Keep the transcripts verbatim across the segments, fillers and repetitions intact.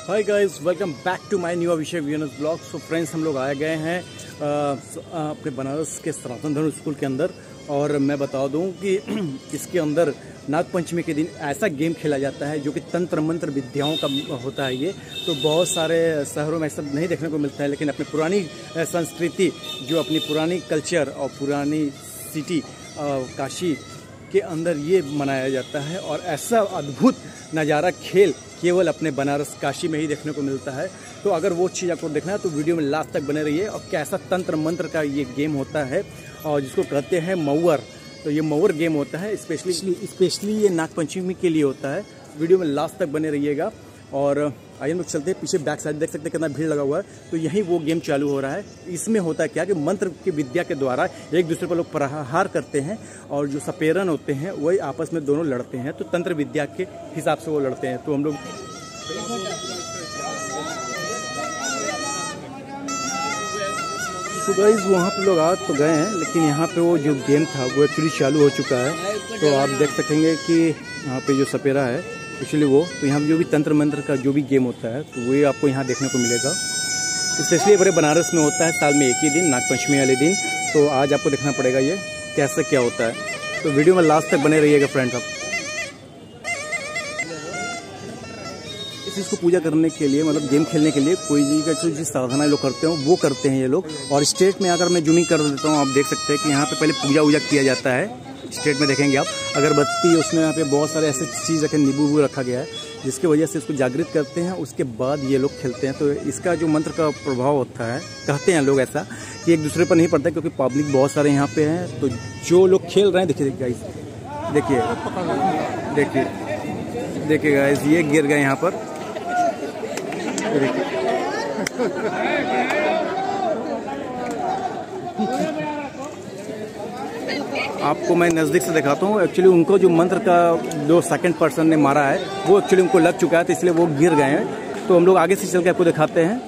Hi guys, welcome back to my new Abhishek VNS blog. So friends, हम लोग आए गए हैं अपने बनारस के सनातन धर्म स्कूल के अंदर। और मैं बता दूं कि इसके अंदर नागपंचमी के दिन ऐसा गेम खेला जाता है जो कि तंत्र मंत्र विद्याओं का होता है। ये तो बहुत सारे शहरों में ऐसा नहीं देखने को मिलता है, लेकिन अपनी पुरानी संस्कृति, जो अपनी पुरानी कल्चर और पुरानी सिटी काशी के अंदर ये मनाया जाता है। और ऐसा अद्भुत नज़ारा खेल केवल अपने बनारस काशी में ही देखने को मिलता है। तो अगर वो चीज़ आपको देखना है तो वीडियो में लास्ट तक बने रहिए। और कैसा तंत्र मंत्र का ये गेम होता है और जिसको कहते हैं मऊर। तो ये मऊर गेम होता है, स्पेशली स्पेशली ये नागपंचमी के लिए होता है। वीडियो में लास्ट तक बने रहिएगा। और आइए हम लोग चलते हैं पीछे, बैक साइड देख सकते हैं कितना भीड़ लगा हुआ है। तो यही वो गेम चालू हो रहा है। इसमें होता है क्या कि मंत्र की विद्या के द्वारा एक दूसरे पर लोग प्रहार करते हैं और जो सपेरन होते हैं वही आपस में दोनों लड़ते हैं। तो तंत्र विद्या के हिसाब से वो लड़ते हैं। तो हम लोग तो गाइस वहाँ पे लोग आ तो गए हैं, लेकिन यहाँ पे वो जो गेम था वो एक्चुअली चालू हो चुका है। तो आप देख सकेंगे कि यहाँ पे जो सपेरा है एक्चुअली वो, तो यहाँ जो भी तंत्र मंत्र का जो भी गेम होता है तो वही आपको यहाँ देखने को मिलेगा। स्पेशली बड़े बनारस में होता है साल में एक ही दिन, नागपंचमी वाले दिन। तो आज आपको देखना पड़ेगा ये कैसे क्या होता है। तो वीडियो में लास्ट तक बने रहिएगा फ्रेंड्स। आप इस चीज़ को पूजा करने के लिए, मतलब गेम खेलने के लिए कोई जी का जिस साधना लोग करते हैं वो करते हैं ये लोग। और स्टेट में अगर मैं जूमिंग कर देता हूँ, आप देख सकते हैं कि यहाँ पे पहले पूजा वूजा किया जाता है। स्टेट में देखेंगे आप अगरबत्ती, उसमें यहाँ पे बहुत सारे ऐसे चीज़ रखे, नींबू वूबू रखा गया है जिसकी वजह से इसको जागृत करते हैं। उसके बाद ये लोग खेलते हैं। तो इसका जो मंत्र का प्रभाव होता है, कहते हैं लोग ऐसा कि एक दूसरे पर नहीं पड़ता, क्योंकि पब्लिक बहुत सारे यहाँ पे हैं। तो जो लोग खेल रहे हैं, देखिए गाइस, देखिए देखिए देखिए गाइस, ये गिर गए यहाँ पर। आपको मैं नज़दीक से दिखाता हूँ। एक्चुअली उनको जो मंत्र का जो सेकंड पर्सन ने मारा है वो एक्चुअली उनको लग चुका है, तो इसलिए वो गिर गए हैं। तो हम लोग आगे से चल के आपको दिखाते हैं।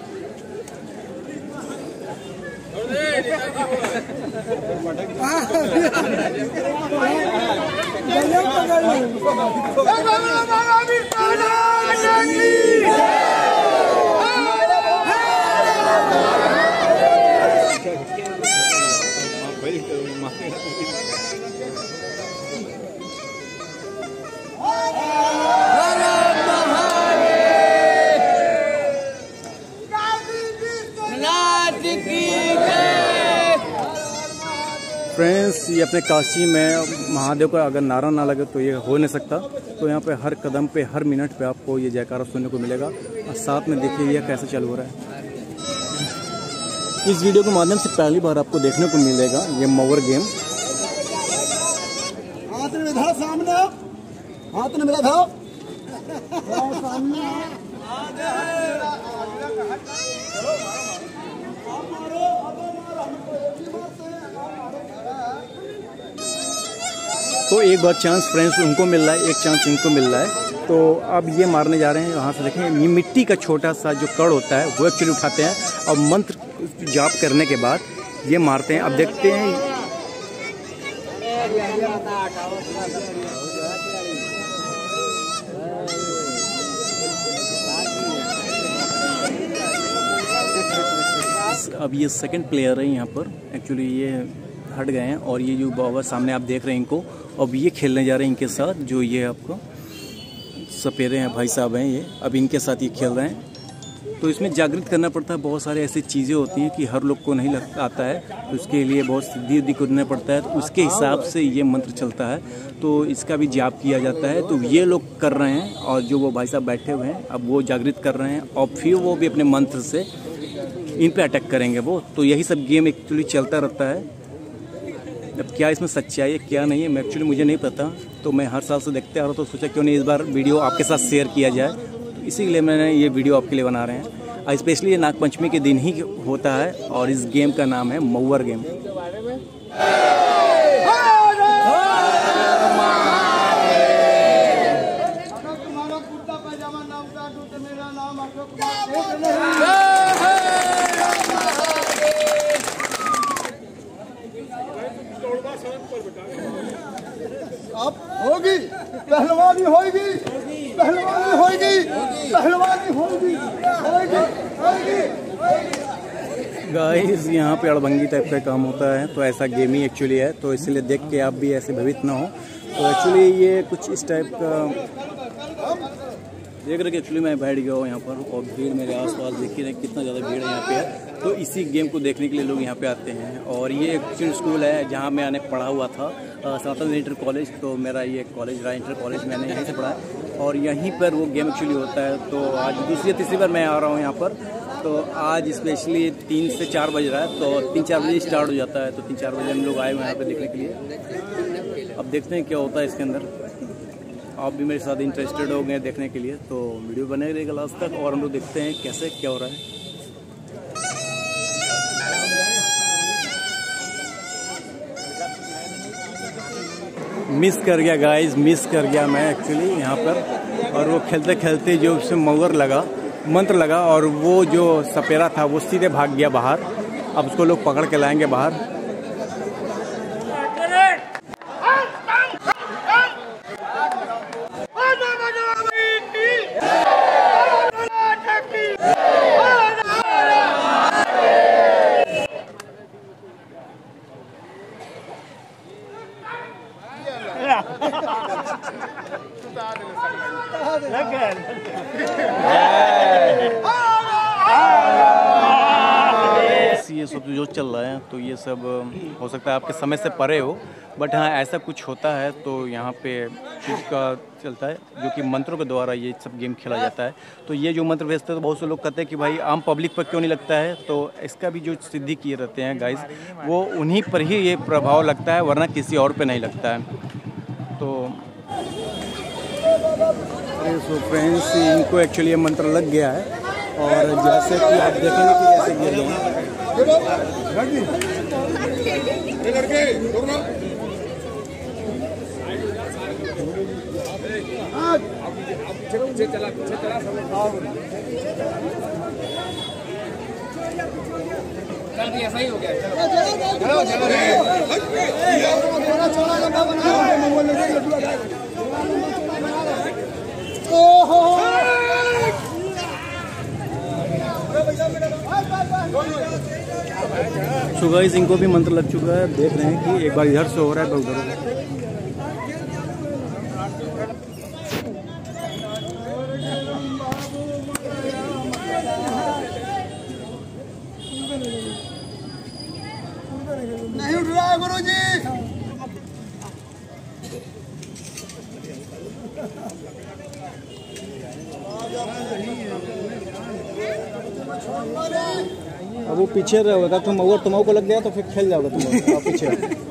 फ्रेंड्स, ये अपने काशी में महादेव का अगर नारा ना लगे तो ये हो नहीं सकता। तो यहाँ पे हर कदम पे, हर मिनट पे आपको ये जयकारा सुनने को मिलेगा। और साथ में देखिए ये कैसे चालू हो रहा है। इस वीडियो के माध्यम से पहली बार आपको देखने को मिलेगा ये मऊर गेम। हाथ में था सामने, हाथ में मेरा था सामने। तो एक बार चांस फ्रेंड्स उनको मिल रहा है, एक चांस इनको मिल रहा है। तो अब ये मारने जा रहे हैं। यहाँ से देखें, ये मिट्टी का छोटा सा जो कड़ होता है वो एक्चुअली उठाते हैं और मंत्र जाप करने के बाद ये मारते हैं। अब देखते हैं अब ये सेकंड प्लेयर है यहाँ पर। एक्चुअली ये हट गए हैं और ये जो बाबा सामने आप देख रहे हैं इनको, अब ये खेलने जा रहे हैं इनके साथ। जो ये आपको सपेरे हैं, भाई साहब हैं ये, अब इनके साथ ये खेल रहे हैं। तो इसमें जागृत करना पड़ता है। बहुत सारे ऐसी चीज़ें होती हैं कि हर लोग को नहीं लग आता है, तो उसके लिए बहुत सिद्धि उद्धि करना पड़ता है। तो उसके हिसाब से ये मंत्र चलता है। तो इसका भी जाप किया जाता है। तो ये लोग कर रहे हैं और जो वो भाई साहब बैठे हुए हैं अब वो जागृत कर रहे हैं और फिर वो भी अपने मंत्र से इन पे अटैक करेंगे वो। तो यही सब गेम एक्चुअली चलता रहता है। अब क्या इसमें सच्चाई है क्या नहीं है, मैं एक्चुअली मुझे नहीं पता। तो मैं हर साल से देखते आ रहा हूँ, तो सोचा क्यों नहीं इस बार वीडियो आपके साथ शेयर किया जाए। तो इसीलिए मैंने ये वीडियो आपके लिए बना रहे हैं। स्पेशली ये नागपंचमी के दिन ही होता है और इस गेम का नाम है मऊर गेम। अब होगी पहलवानी, होगी पहलवानी, होगी पहलवानी, होगी। गाइस यहाँ पे अड़भंगी टाइप का काम होता है, तो ऐसा गेम ही एक्चुअली है, तो इसलिए देख के आप भी ऐसे भ्रमित ना हो। तो एक्चुअली ये कुछ इस टाइप का देख रहे कि एक्चुअली मैं बैठ गया हूँ यहाँ पर, और भीड़ मेरे आसपास देखिए रहे कितना ज़्यादा भीड़ है यहाँ पे। तो इसी गेम को देखने के लिए लोग यहाँ पे आते हैं। और ये एक्चुअली स्कूल है जहाँ मैंने पढ़ा हुआ था, सनातन इंटर कॉलेज। तो मेरा ये कॉलेज रहा इंटर कॉलेज, मैंने यहीं से पढ़ा और यहीं पर वो गेम एक्चुअली होता है। तो आज दूसरी तीसरी बार मैं आ रहा हूँ यहाँ पर। तो आज स्पेशली तीन से चार बज रहा है, तो तीन चार बजे स्टार्ट हो जाता है। तो तीन चार बजे हम लोग आए हुए हैं यहाँ पे देखने के लिए। अब देखते हैं क्या होता है इसके अंदर। आप भी मेरे साथ इंटरेस्टेड हो गए देखने के लिए, तो वीडियो बने रहेगा लास्ट तक और हम लोग देखते हैं कैसे क्या हो रहा है। मिस कर गया गाइस, मिस कर गया मैं एक्चुअली यहाँ पर। और वो खेलते खेलते जो उसमें मगर लगा, मंत्र लगा, और वो जो सपेरा था वो सीधे भाग गया बाहर। अब उसको लोग पकड़ के लाएंगे बाहर। ये सब जो चल रहा है, तो ये सब हो सकता है आपके समय से परे हो, बट हाँ ऐसा कुछ होता है। तो यहाँ पे चीज़ का चलता है जो कि मंत्रों के द्वारा ये सब गेम खेला जाता है। तो ये जो मंत्र भेजते हैं तो बहुत से लोग कहते हैं कि भाई आम पब्लिक पर क्यों नहीं लगता है। तो इसका भी जो सिद्धि किए रहते हैं गाइस, वो उन्हीं पर ही ये प्रभाव लगता है, वरना किसी और पे नहीं लगता है। तो सो फ्रेंड्स, इनको एक्चुअली ये मंत्र लग गया है, और जैसे कि आप देखेंगे कि कैसे गिर गए। ऐसा ही हो गया। चलो चलो सो गाइस, इनको भी मंत्र लग चुका है। देख रहे हैं कि एक बार इधर से हो रहा है, तो उधर। नहीं उठ रहा है गुरु जी। अब वो पीछे रहेगा, तुम अगर तुम को लग गया तो फिर खेल जाओगे तुम आप पीछे।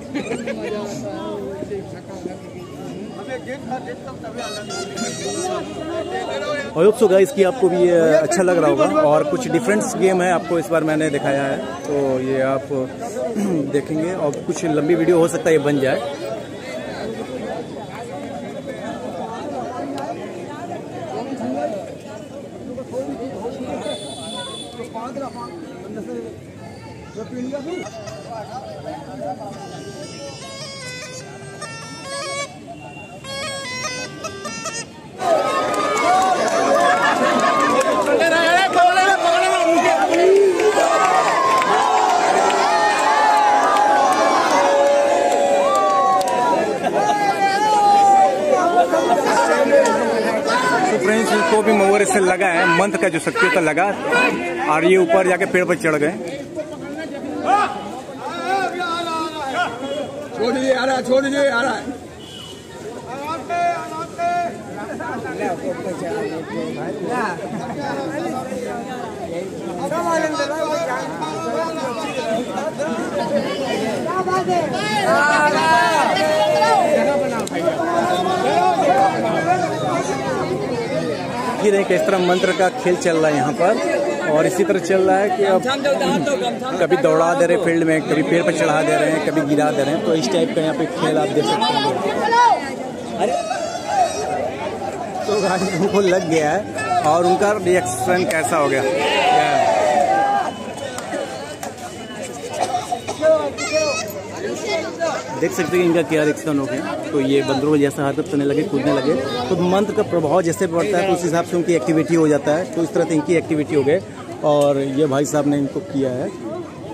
आई होप सो गाइस कि आपको भी ये अच्छा लग रहा होगा, और कुछ डिफरेंट गेम है आपको इस बार मैंने दिखाया है। तो ये आप देखेंगे, और कुछ लंबी वीडियो हो सकता है ये बन जाए। फ्रेंड्स, इसको भी मवर से लगा है, मंत्र का जो शक्ति होता लगा, और ये ऊपर जाके पेड़ पर चढ़ गए। छोड़ दीजिए, आ रहा है, छोड़ दीजिए, आ रहा है। किस तरह मंत्र का खेल चल रहा है यहाँ पर, और इसी तरह चल रहा है कि अब कभी दौड़ा दे रहे फील्ड में, कभी पेड़ पर चढ़ा दे रहे हैं, कभी गिरा दे रहे हैं। तो इस टाइप का यहाँ पे खेल आप देख सकते हैं। तो गाड़ी उनको लग गया है, और उनका रिएक्शन कैसा हो गया। देख सकते हैं इनका क्या रिएक्शन हो गया। तो ये बंदरों को जैसा हरकत करने लगे, कूदने लगे, तो मंत्र का प्रभाव जैसे बढ़ता है तो उस हिसाब से उनकी एक्टिविटी हो जाता है। तो इस तरह से इनकी एक्टिविटी हो गई, और ये भाई साहब ने इनको किया है।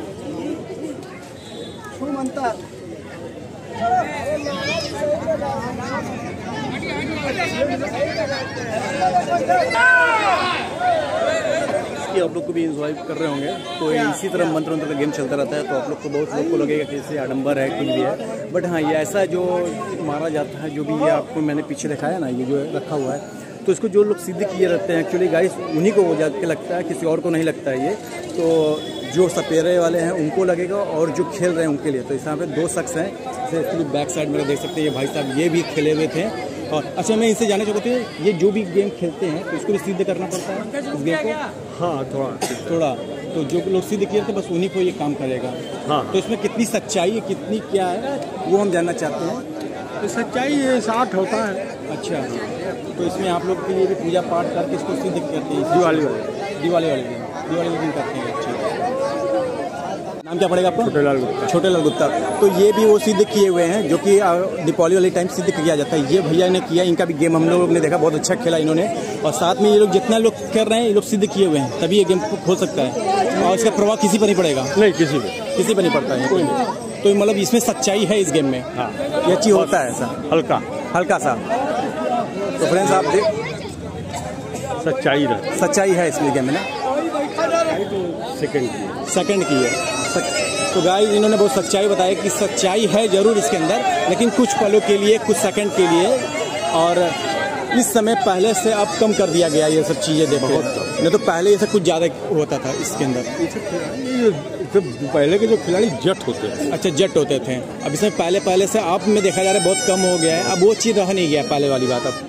कि आप लोग को भी इंजॉय कर रहे होंगे। तो इसी तरह मंत्र मंत्र का गेम चलता रहता है, तो आप लोग को बहुत लोग को लगेगा कि जैसे आडंबर है, कुछ भी है, बट हाँ ये ऐसा जो मारा जाता है, जो भी ये आपको मैंने पीछे दिखाया ना, ये जो रखा हुआ है, तो इसको जो लोग सिद्ध किए रहते हैं एक्चुअली गाइस, उन्हीं को हो जाके लगता है, किसी और को नहीं लगता है ये। तो जो सपेरे वाले हैं उनको लगेगा, और जो खेल रहे हैं उनके लिए। तो इस यहाँ पे दो शख्स हैं, जैसे एक्चुअली बैक साइड में देख सकते हैं, ये भाई साहब ये भी खेले हुए थे। और अच्छा, मैं इनसे जानना चाहता हूँ, ये जो भी गेम खेलते हैं तो इसको भी सिद्ध करना पड़ता है इस गेम को? हाँ थोड़ा थोड़ा। तो जो लोग सिद्ध किए थे बस उन्हीं को ये काम करेगा। हाँ। तो इसमें कितनी सच्चाई है, कितनी क्या है, वो हम जानना चाहते हैं। तो सच्चाई ये साठ होता है। अच्छा, तो इसमें आप लोग के लिए भी पूजा पाठ करके इसको सिद्ध करते हैं? दिवाली वाले दिवाली वाले दिन दिवाली वाले दिन करते हैं। अच्छा, नाम क्या पड़ेगा आपको? छोटे लाल गुप्ता। छोटे लाल गुप्ता। तो ये भी वो सिद्ध किए हुए हैं जो कि दीपावली वाले टाइम सिद्ध किया जाता है। ये भैया ने किया, इनका भी गेम हम लोग ने देखा, बहुत अच्छा खेला इन्होंने। और साथ में ये लोग जितना लोग कर रहे हैं, ये लोग सिद्ध किए हुए हैं, तभी ये गेम हो सकता है। और इसका प्रभाव किसी पर नहीं पड़ेगा? नहीं, किसी पे किसी पर नहीं पड़ता है कोई नहीं। तो मतलब इसमें सच्चाई है इस गेम में? हाँ, ये अच्छी होता है ऐसा हल्का हल्का सा। तो फ्रेंड्स आप देख, सच्चाई रहे, सच्चाई है इसमें गेम में ना। सेकंड की सेकंड की है सच। तो गाइस इन्होंने बहुत सच्चाई बताया कि सच्चाई है जरूर इसके अंदर, लेकिन कुछ पलों के लिए, कुछ सेकंड के लिए। और इस समय पहले से अब कम कर दिया गया ये सब चीज़ें, देखो नहीं तो पहले ये सब कुछ ज़्यादा होता था इसके अंदर। तो पहले के जो खिलाड़ी जट होते हैं। अच्छा, जट होते थे। अब इसमें पहले पहले से आप में देखा जा रहा है बहुत कम हो गया है, अब वो चीज़ रह नहीं गया पहले वाली बात। अब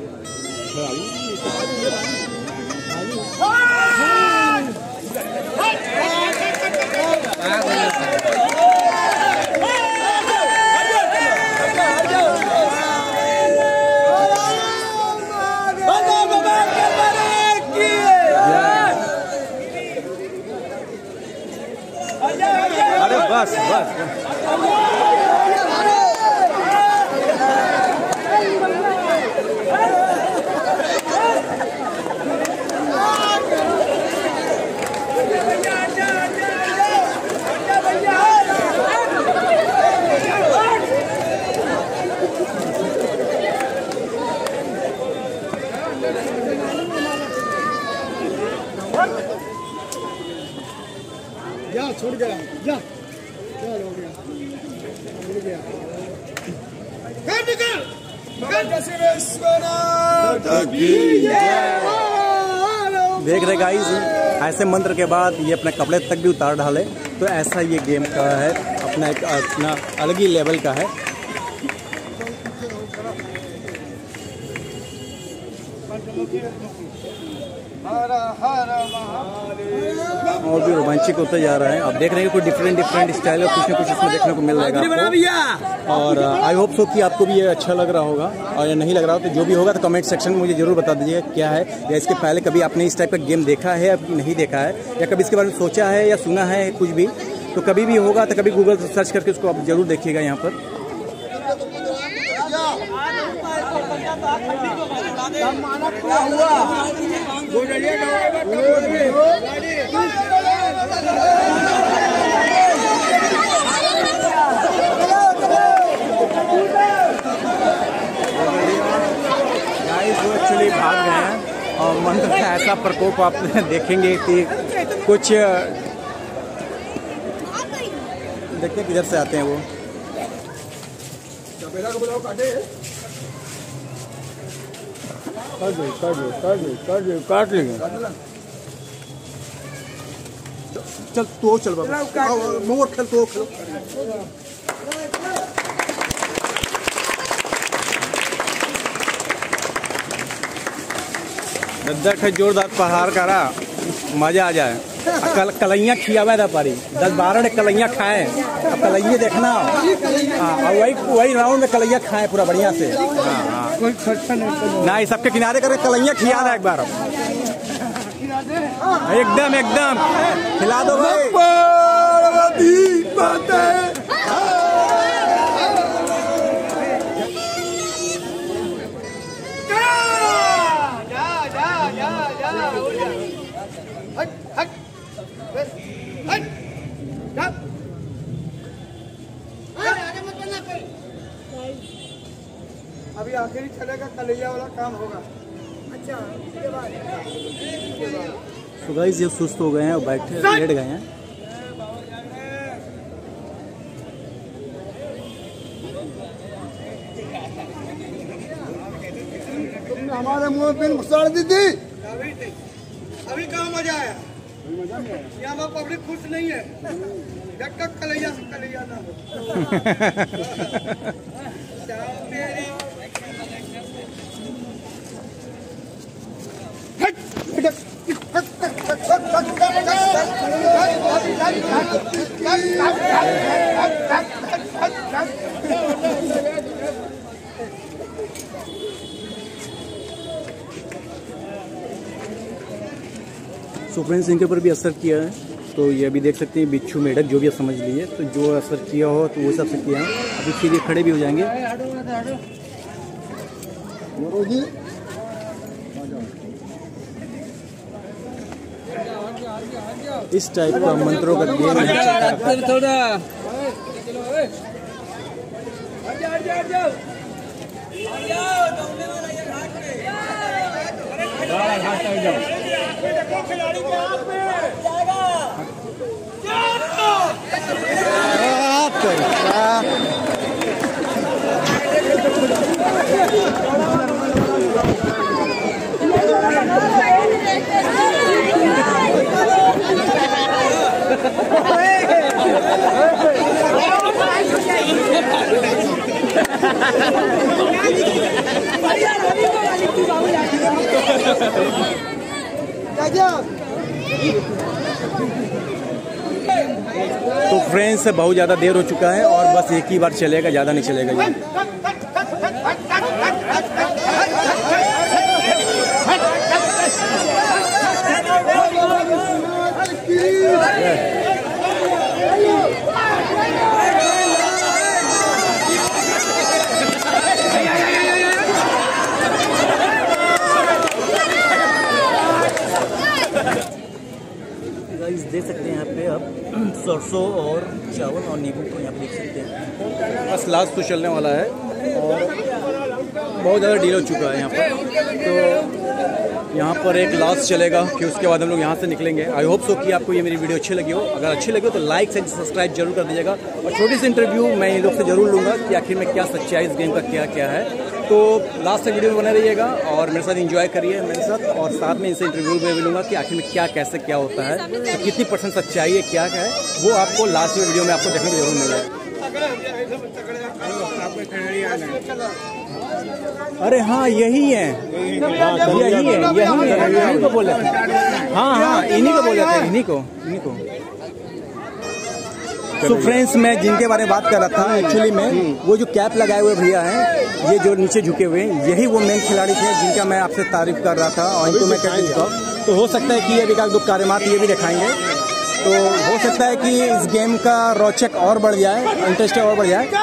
अरे बस बस जा छोड़ गया जा चल हो गया मिल गया कर निकल देख रहे गाइस, ऐसे मंत्र के बाद ये अपने कपड़े तक भी उतार डाले। तो ऐसा ये गेम का है, अपना एक अपना अलग ही लेवल का है। और भी रोमांचिक होता जा रहा है। आप देख रहे हैं कोई डिफरेंट डिफरेंट स्टाइल है, कुछ ना कुछ इसमें देखने को मिल जाएगा आपको। और आई होप सो कि आपको भी ये अच्छा लग रहा होगा, और ये नहीं लग रहा हो तो जो भी होगा तो कमेंट सेक्शन में मुझे जरूर बता दीजिएगा क्या है, या इसके पहले कभी आपने इस टाइप का गेम देखा है या नहीं देखा है, या कभी इसके बारे में सोचा है या सुना है कुछ भी। तो कभी भी होगा तो कभी गूगल से सर्च करके उसको आप जरूर देखिएगा यहाँ पर। गाइस वो एक्चुअली भाग गए हैं, और मंत्र का ऐसा प्रकोप आप देखेंगे कि कुछ देखते किधर से आते हैं वो। काट दे काट दे काट दे काट दे काट लेंगे। चल तो चल बाबा, मोर खेल तो खेल। दस जोरदार पहाड़ करा, मजा आ जाए। कल कलैया खियावा था पारी, दस बारह कलैया खाए। अब कलैया देखना, हाँ वही वही राउंड में कलैया खाए पूरा बढ़िया से। हाँ हाँ कोई खर्चा नहीं नहीं, सबके किनारे करके कलैया खिया था एक बार। एकदम एकदम खिला दो भाई। अभी आखिरी चलेगा, कलैया वाला काम होगा। तो गाइस ये सुस्त हो गए हैं और बैठे लेट गए हैं। तुमने हमारे मुंह में घुसाड़ दी थी। अभी कहाँ मजा आया? यहाँ पर पब्लिक खुश नहीं है। जब तक कलैया से कलैया ना सो फ्रेंड्स इनके ऊपर भी असर किया है। तो ये अभी देख सकते हैं बिच्छू मेढक जो भी आप समझ लिए, तो जो असर किया हो तो वो सबसे किया है। अभी फिर ये खड़े भी हो जाएंगे। इस टाइप का मंत्रों का गेम है। तो फ्रेंड्स बहुत ज़्यादा देर हो चुका है और बस एक ही बार चलेगा, ज़्यादा नहीं चलेगा ये। देख सकते हैं यहाँ पे आप सरसों और चावल और नींबू को यहाँ पे देख सकते हैं। बस लास्ट तो चलने वाला है और बहुत ज़्यादा डील हो चुका है यहाँ पर। तो यहाँ पर एक लास्ट चलेगा, फिर उसके बाद हम लोग यहाँ से निकलेंगे। आई होप सो कि आपको ये मेरी वीडियो अच्छी लगी हो। अगर अच्छी लगी हो तो लाइक एंड सब्सक्राइब जरूर कर दीजिएगा। और छोटी सी इंटरव्यू मैं इन लोग से जरूर लूँगा कि आखिर में क्या सच्चाई इस गेम का क्या क्या है। तो लास्ट तक वीडियो में बने रहिएगा और मेरे साथ एंजॉय करिए मेरे साथ, और साथ में इनसे इंटरव्यू में भी लूँगा कि आखिर में क्या कैसे क्या होता है, तो कितनी परसेंट सच्चाई है क्या क्या है, वो आपको लास्ट में वीडियो में आपको देखने को जरूर मिल जाएगा। अरे हाँ यही है, यही है, यही है, यही को बोले थे। हाँ हाँ इन्हीं को बोले थे, इन्हीं को इन्हीं को तो फ्रेंड्स मैं जिनके बारे में बात कर रहा था एक्चुअली में, वो जो कैप लगाए हुए भैया हैं, ये जो नीचे झुके हुए हैं, यही वो मेन खिलाड़ी थे जिनका मैं आपसे तारीफ कर रहा था और इनको मैं कह चुका हूँ। तो हो सकता है कि ये विकास दुख कार्यमात ये भी दिखाएंगे, तो हो सकता है कि इस गेम का रोचक और बढ़ जाए, इंटरेस्ट और बढ़ जाए।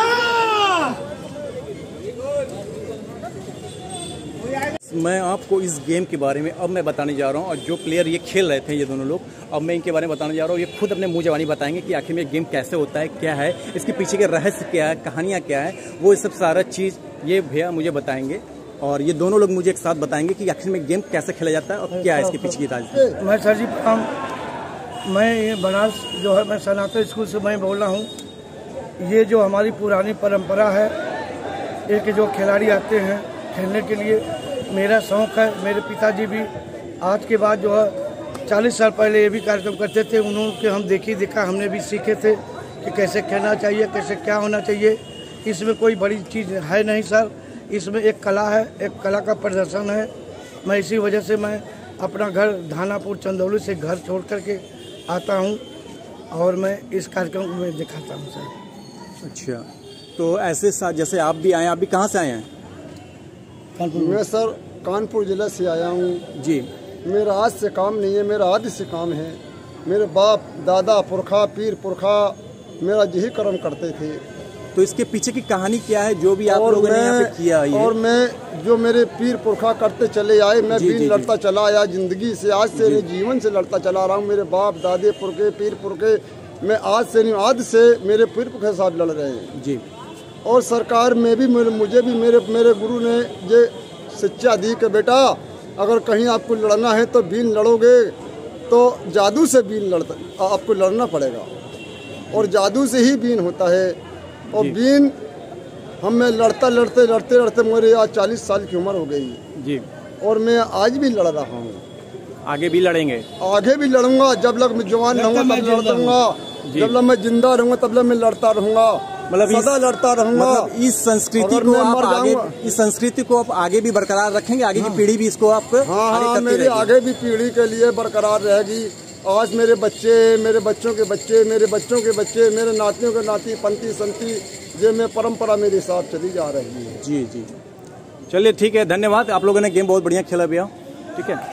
मैं आपको इस गेम के बारे में अब मैं बताने जा रहा हूँ, और जो प्लेयर ये खेल रहे थे ये दोनों लोग, अब मैं इनके बारे में बताने जा रहा हूँ। ये खुद अपने मुंह जवानी बताएंगे कि आखिर में गेम कैसे होता है, क्या है इसके पीछे के रहस्य, क्या है कहानियाँ क्या है, वो सब सारा चीज़ ये भैया मुझे बताएंगे। और ये दोनों लोग मुझे एक साथ बताएंगे कि आखिर में गेम कैसे खेला जाता है और क्या है इसके पीछे की राज। मैं सर जी प्रणाम, मैं ये बनारस जो है मैं सनातन स्कूल से मैं बोल रहा हूँ। ये जो हमारी पुरानी परंपरा है, एक जो खिलाड़ी आते हैं खेलने के लिए, मेरा शौक़ है। मेरे पिताजी भी आज के बाद जो है चालीस साल पहले ये भी कार्यक्रम करते थे, उन्होंने हम देखी देखा हमने भी सीखे थे कि कैसे खेलना चाहिए, कैसे क्या होना चाहिए। इसमें कोई बड़ी चीज़ है नहीं सर, इसमें एक कला है, एक कला का प्रदर्शन है। मैं इसी वजह से मैं अपना घर धानापुर चंदौली से घर छोड़ करके आता हूँ और मैं इस कार्यक्रम में दिखाता हूँ सर। अच्छा, तो ऐसे साथ जैसे आप भी आए, आप भी कहाँ से आए हैं? मैं सर कानपुर जिला से आया हूँ जी। मेरा आज से काम नहीं है, मेरा आदि से काम है। मेरे बाप दादा पुरखा पीर पुरखा मेरा यही कर्म करते थे। तो इसके पीछे की कहानी क्या है जो भी आप लोगों ने यहाँ पे किया है? और मैं जो मेरे पीर पुरखा करते चले आए, मैं भी लड़ता चला आया जिंदगी से, आज से नहीं जीवन से लड़ता चला रहा हूँ। मेरे बाप दादे पुरखे पीर पुरखे, मैं आज से नहीं आज से मेरे पीर पुरखे साथ लड़ रहे हैं जी। और सरकार में भी मुझे भी मेरे मेरे गुरु ने ये शिक्षा दी कि बेटा अगर कहीं आपको लड़ना है तो बीन लड़ोगे तो जादू से बीन लड़ता आपको लड़ना पड़ेगा, और जादू से ही बीन होता है। और बीन हम मैं लड़ता लड़ते लड़ते लड़ते मेरे आज चालीस साल की उम्र हो गई जी, और मैं आज भी लड़ रहा हूँ। आगे भी लड़ेंगे? आगे भी लड़ूंगा, जब लग मैं जवान रहूँगा तब लड़ूंगा, जब लग मैं जिंदा रहूँगा तब लग मैं लड़ता रहूँगा, मतलब सदा लड़ता रहूँगा। मतलब इस संस्कृति को आप आगे, इस संस्कृति को आप आगे भी बरकरार रखेंगे? आगे हाँ। की पीढ़ी भी इसको आप हाँ हाँ मेरी आगे भी पीढ़ी के लिए बरकरार रहेगी। आज मेरे बच्चे, मेरे बच्चों के बच्चे, मेरे बच्चों के बच्चे, मेरे नातियों के नाती, पंथी संती, ये में परंपरा मेरे साथ चली जा रही है। जी जी, चलिए ठीक है, धन्यवाद। आप लोगों ने गेम बहुत बढ़िया खेला भैया, ठीक है।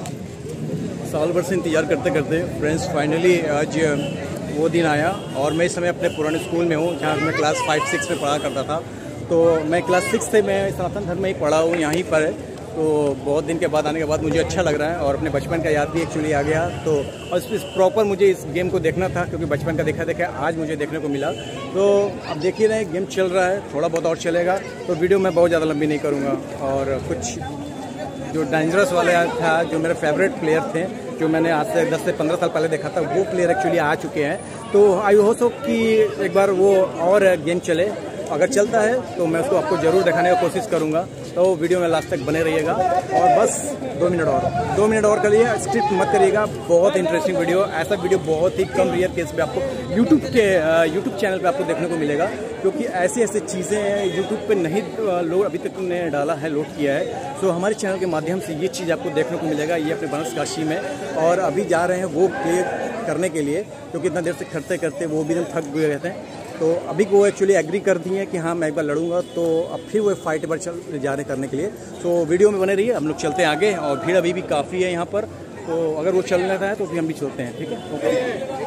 साल भर से इंतजार करते करते फ्रेंड्स फाइनली आज वो दिन आया, और मैं इस समय अपने पुराने स्कूल में हूँ जहाँ मैं क्लास फाइव सिक्स में पढ़ा करता था। तो मैं क्लास सिक्स से मैं सनातन धर्म में ही पढ़ा हूँ, यहीं पर है। तो बहुत दिन के बाद आने के बाद मुझे अच्छा लग रहा है, और अपने बचपन का याद भी एक्चुअली आ गया। तो और इस प्रॉपर मुझे इस गेम को देखना था, क्योंकि बचपन का देखा देखा आज मुझे देखने को मिला। तो अब देखिए रहे, गेम चल रहा है, थोड़ा बहुत और चलेगा। तो वीडियो मैं बहुत ज़्यादा लंबी नहीं करूँगा, और कुछ जो डेंजरस वाले था, जो मेरे फेवरेट प्लेयर थे, जो मैंने आज से दस से पंद्रह साल पहले देखा था, वो प्लेयर एक्चुअली आ चुके हैं। तो आई होप कि एक बार वो और गेम चले, अगर चलता है तो मैं उसको आपको ज़रूर दिखाने की कोशिश करूंगा। तो वीडियो में लास्ट तक बने रहिएगा, और बस दो मिनट और दो मिनट और के लिए स्क्रिप्ट मत करिएगा। बहुत इंटरेस्टिंग वीडियो, ऐसा वीडियो बहुत ही कम रेयर केस पे आपको यूट्यूब के यूट्यूब चैनल पे आपको देखने को मिलेगा, क्योंकि ऐसी ऐसी चीज़ें हैं यूट्यूब पे नहीं लोग अभी तक ने डाला है, लोड किया है। तो हमारे चैनल के माध्यम से ये चीज़ आपको देखने को मिलेगा, ये अपने बनारस काशी में। और अभी जा रहे हैं वो प्ले करने के लिए, क्योंकि इतना देर से करते करते वो भी एकदम थक गए रहते हैं। तो अभी वो एक्चुअली एग्री कर दी है कि हाँ मैं एक बार लड़ूंगा, तो अब फिर वो फाइट पर चल जा रहे करने के लिए। तो वीडियो में बने रहिए, हम लोग चलते हैं आगे, और भीड़ अभी भी काफ़ी है यहाँ पर। तो अगर वो चल रहा है तो फिर हम भी चलते हैं, ठीक है। ओके,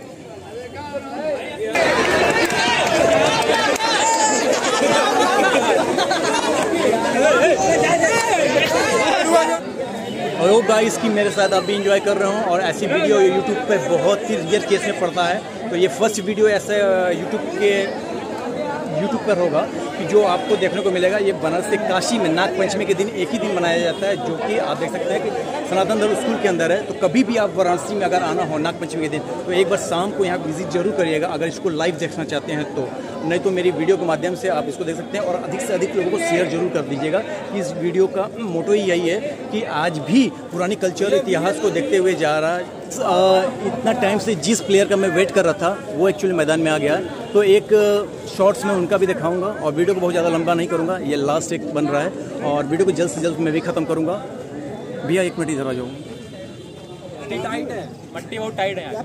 और गाइस की मेरे साथ आप भी इंजॉय कर रहे हो, और ऐसी वीडियो यूट्यूब पे बहुत ही रियर केस में पड़ता है। तो ये फर्स्ट वीडियो ऐसे यूट्यूब के यूट्यूब पर होगा कि जो आपको देखने को मिलेगा। ये बनारस से काशी में नाग पंचमी के दिन एक ही दिन मनाया जाता है, जो कि आप देख सकते हैं कि सनातन धर्म स्कूल के अंदर है। तो कभी भी आप वाराणसी में अगर आना हो नाग पंचमी के दिन, तो एक बार शाम को यहाँ विजिट जरूर करिएगा, अगर इसको लाइव देखना चाहते हैं तो। नहीं तो मेरी वीडियो के माध्यम से आप इसको देख सकते हैं, और अधिक से अधिक लोगों को शेयर जरूर कर दीजिएगा। कि इस वीडियो का मोटो ही यही है कि आज भी पुरानी कल्चर इतिहास को देखते हुए जा रहा है। आ, इतना टाइम से जिस प्लेयर का मैं वेट कर रहा था, वो एक्चुअली मैदान में आ गया। तो एक शॉर्ट्स में उनका भी दिखाऊंगा, और वीडियो को बहुत ज़्यादा लंबा नहीं करूँगा, ये लास्ट एक बन रहा है, और वीडियो को जल्द से जल्द मैं भी ख़त्म करूँगा। भैया एक मिनट इधर आ जाऊँ, टाइट है पट्टी, बहुत टाइट है।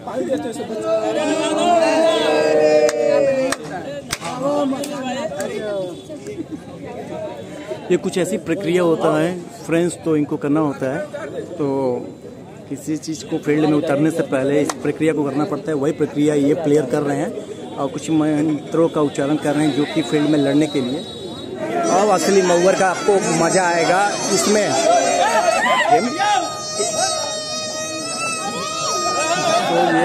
ये कुछ ऐसी प्रक्रिया होता है फ्रेंड्स, तो इनको करना होता है। तो किसी चीज़ को फील्ड में उतरने से पहले इस प्रक्रिया को करना पड़ता है, वही प्रक्रिया ये प्लेयर कर रहे हैं, और कुछ मंत्रों का उच्चारण कर रहे हैं जो कि फील्ड में लड़ने के लिए। अब असली मऊर का आपको मजा आएगा इसमें। तो ये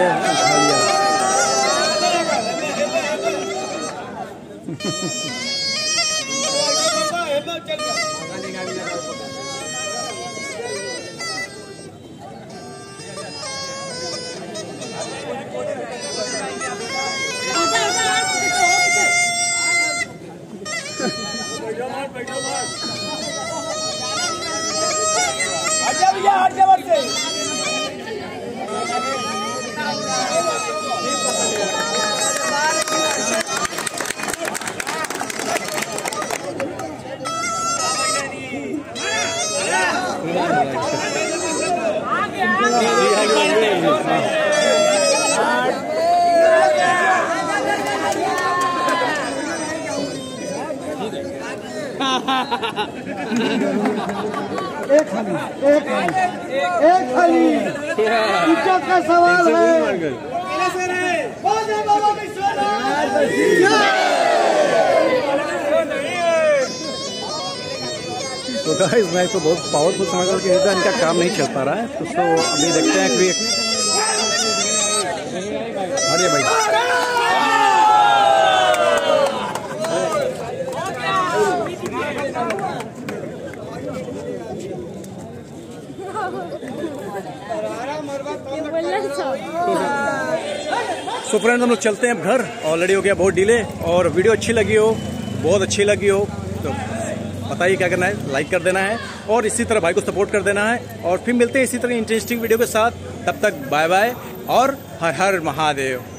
एक खाली एक खाली एक खाली इज्जत का सवाल है। तो गाइस मैं तो बहुत पावरफुल समझ रहा हूँ कि इनका काम नहीं चल पा रहा है। तो, तो अभी देखते हैं कि अरे भाई सो फ्रेंड्स हम लोग चलते हैं अब घर, ऑलरेडी हो गया बहुत डिले। और वीडियो अच्छी लगी हो, बहुत अच्छी लगी हो तो बताइए क्या करना है, लाइक कर देना है और इसी तरह भाई को सपोर्ट कर देना है। और फिर मिलते हैं इसी तरह इंटरेस्टिंग वीडियो के साथ, तब तक बाय बाय और हर हर महादेव।